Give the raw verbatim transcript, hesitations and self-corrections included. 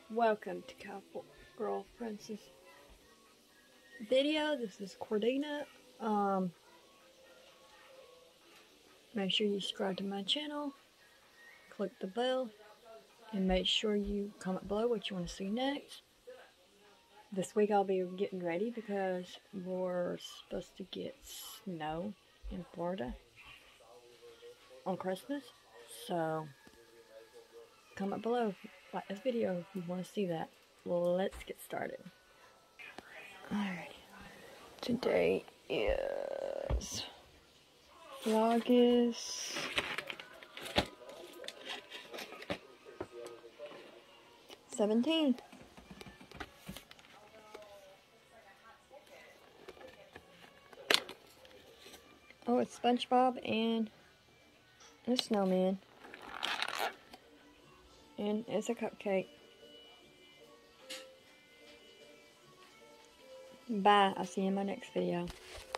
Welcome to Cowboy Girl Princess video. This is Cordina. Um, make sure you subscribe to my channel, click the bell, and make sure you comment below what you want to see next. This week I'll be getting ready because we're supposed to get snow in Florida on Christmas. So comment below, like this video if you want to see that. Well, let's get started. Alright, today is August seventeenth. Oh, it's SpongeBob and a snowman. And it's a cupcake. Bye. I'll see you in my next video.